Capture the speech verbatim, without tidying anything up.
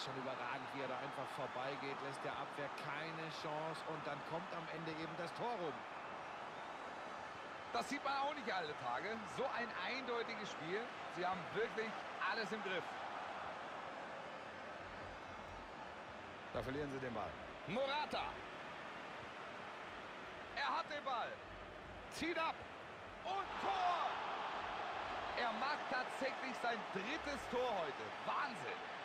schon überragend, wie er da einfach vorbeigeht, lässt der Abwehr keine Chance und dann kommt am Ende eben das Tor rum. Das sieht man auch nicht alle Tage. So ein eindeutiges Spiel. Sie haben wirklich alles im Griff. Da verlieren sie den Ball. Morata. Er hat den Ball. Zieht ab. Und Tor. Er macht tatsächlich sein drittes Tor heute. Wahnsinn.